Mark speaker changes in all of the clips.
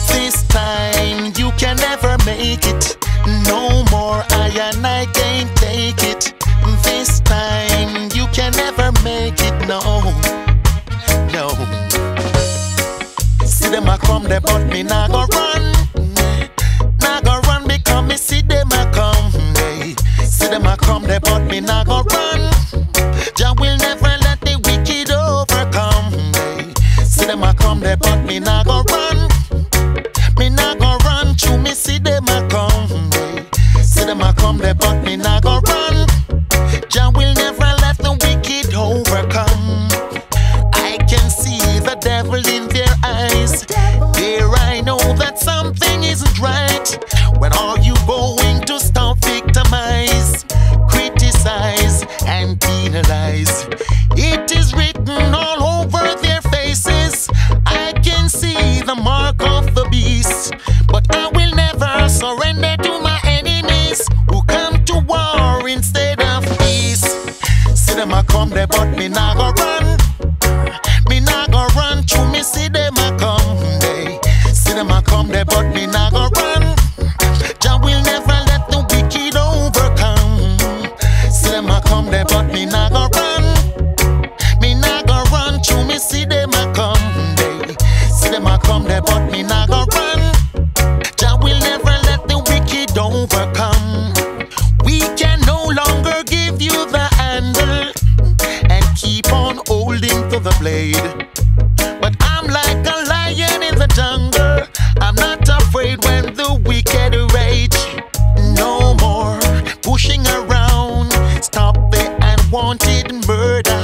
Speaker 1: This time you can never make it. No more, I can't take it. This time you can never make it. No, no. See them a come there, but me nah go run. Nah go run because me see them a come. Hey. See them a come there, but me nah go run. Jah will never let the wicked overcome. Hey. See them a come there, but me nah go run. Me nah go run through me see them a come. Hey. See them a come there, but me nah go run. Jah will never let the wicked overcome. I can see the devil in their eyes. There I know that something isn't right. When are you going to stop victimize, criticize and penalize? It is written all over their faces. I can see the mark of the beast. But I will never surrender to my enemies who come to war instead of peace. See them a come there, but me nah go run. Me nah go run through me see them a come. Hey. See them a come there, but me nah go run. Jah will never let the wicked overcome. See them a come there, but me nah go run. Me nah go run through me see them a come. Hey. See them a come there, but me nah go run. Jah will never let the wicked overcome. We can no longer give you the handle and keep on holding to the blade. But I'm like a lion in the jungle. I'm not afraid when the wicked rage. No more pushing around. Stop the unwanted murder.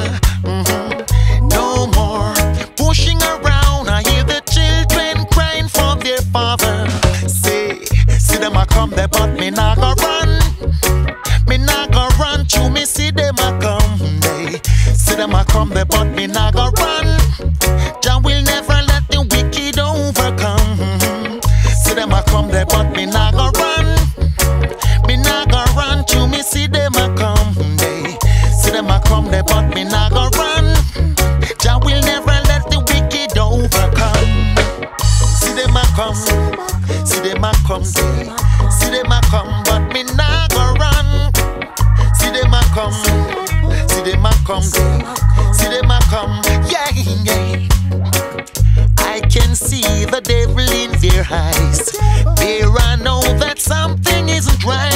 Speaker 1: No more pushing around. I hear the children crying for their father. See them a come there, but me nah go run. Me nah go run through me see them a come. Hey. See them a come there, but me nah go run. Jah will never let the wicked overcome. See them a come there, but me nah go run. Me nah go run through me see them a come. Hey. See them a come there, but me nah go run. Jah will never let the wicked overcome. See them a come. See them a come. See them a come, but me nah go run. See them a come. See them a come. See them a come. Yeah, yeah. I can see the devil in their eyes. There I know that something isn't right.